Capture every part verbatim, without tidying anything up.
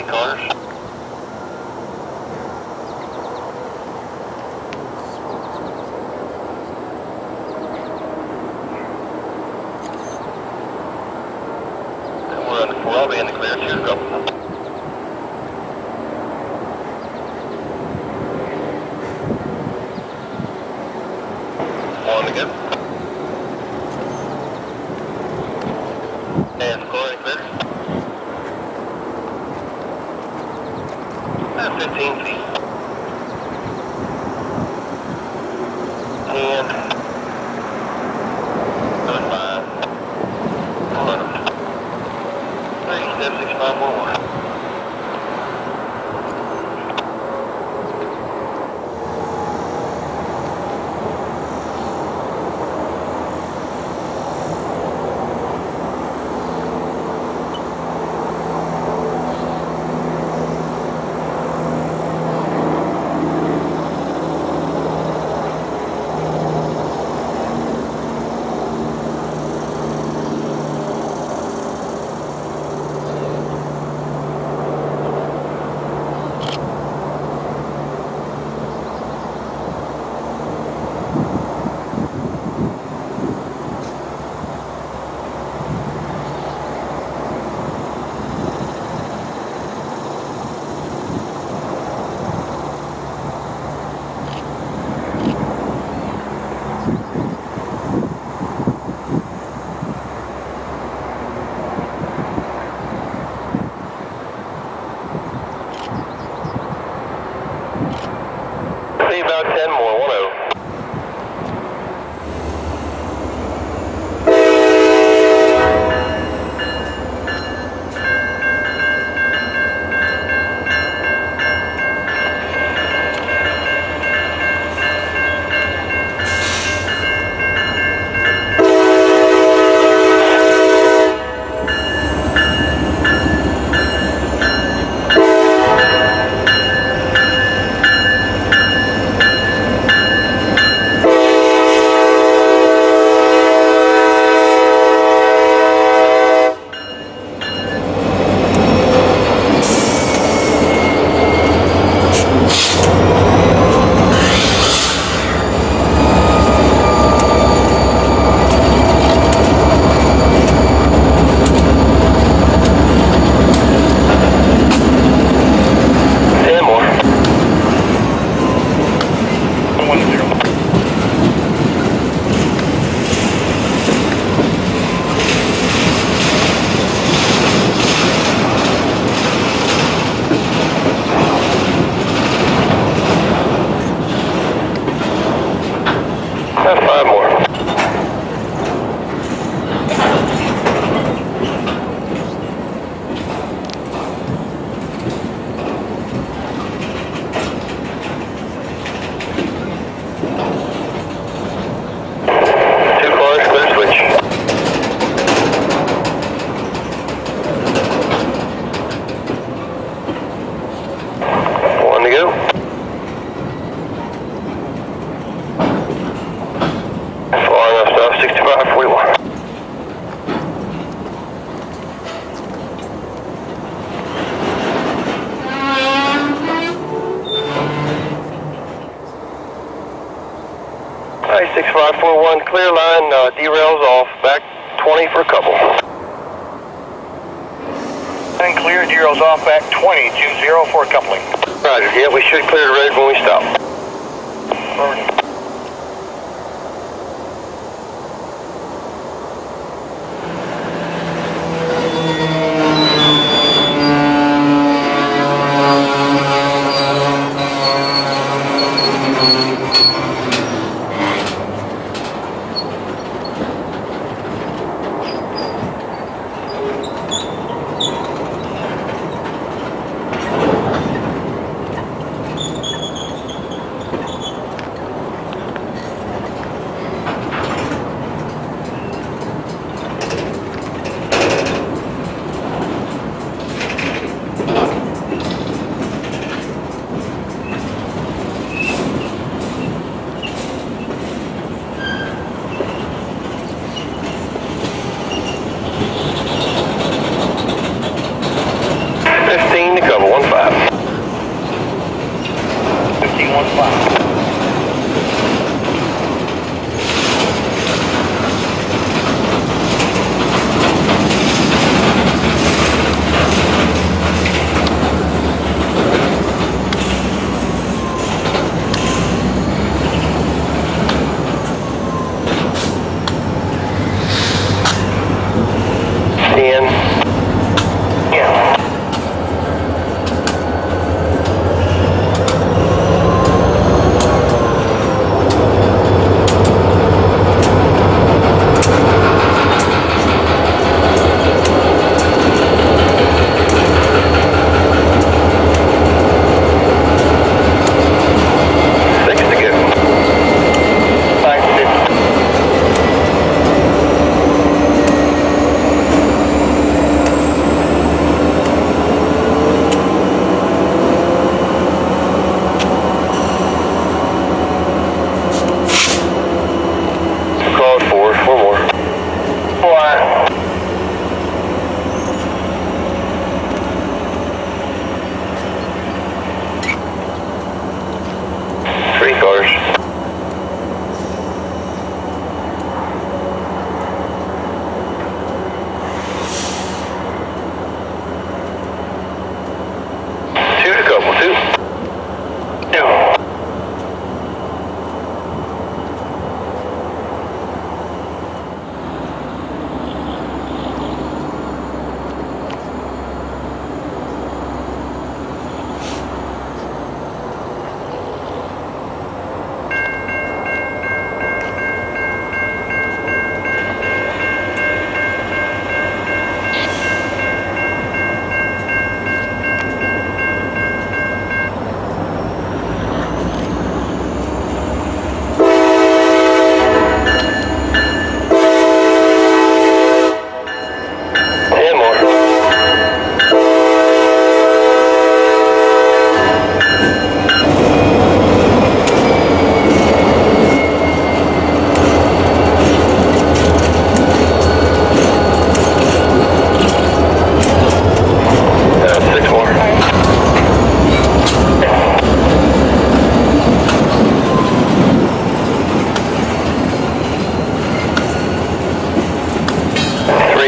cars. And we're on the four, I'll be in the clear, two to go. One to go. And four in clear. About fifteen feet. ten. five. eleven. three, seven, six, five, four, one. See about ten more, one oh. That's five more. Two cars, clear switch. One to go. Far enough stuff, sixty-five forty-one. Alright, six five four one, clear line, uh, derails off, back twenty for a couple. And clear, derails off, back twenty, two zero for a coupling. Roger, yeah, we should clear the road when we stop. Roger.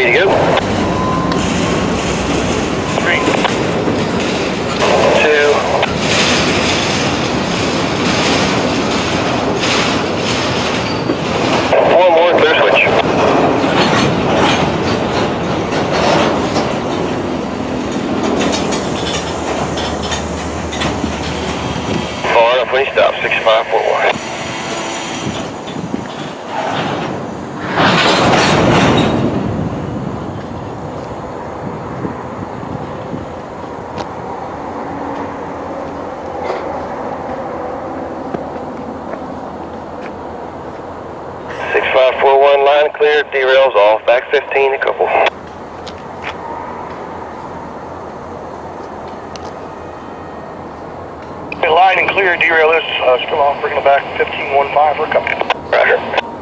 Ready to go. Three. Two. One more, clear switch. Far enough when you stop, six five four one. six five four one, line clear, derails off, back fifteen, a couple. Line and clear, derail is uh, still off, bringing it back fifteen one five for a couple. Roger.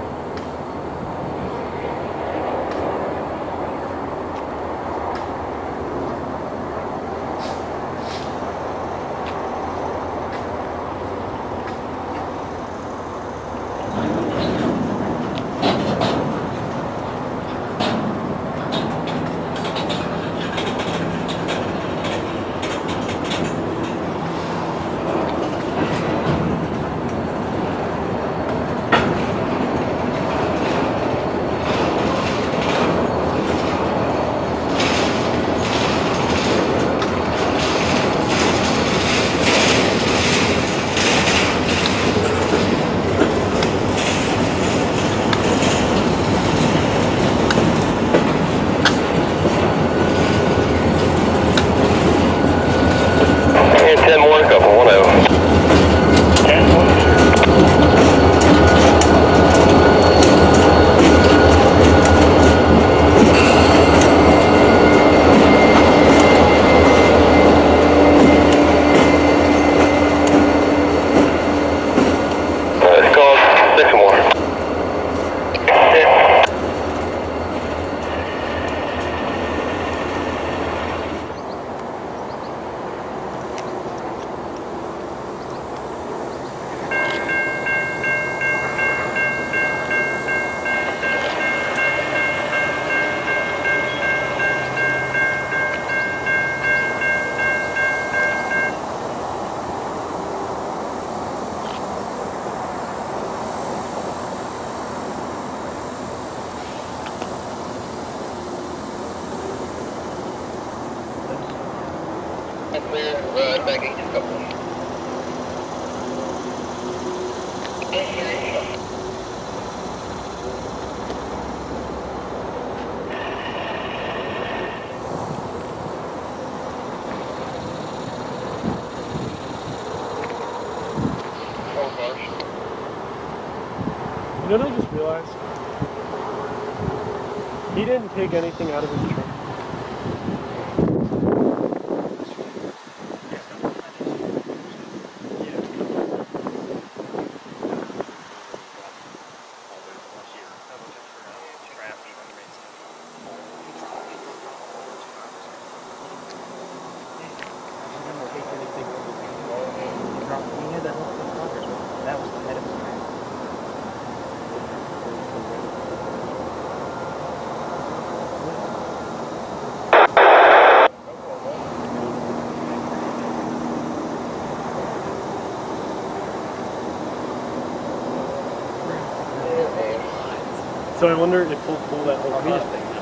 ten more, a couple, one oh. ten one. Uh, it's called six more. ten. Clear, uh, back eight, a couple. You know what I just realized? He didn't take anything out of his trunk. That was the head of his track. So I wonder if he'll pull that whole car.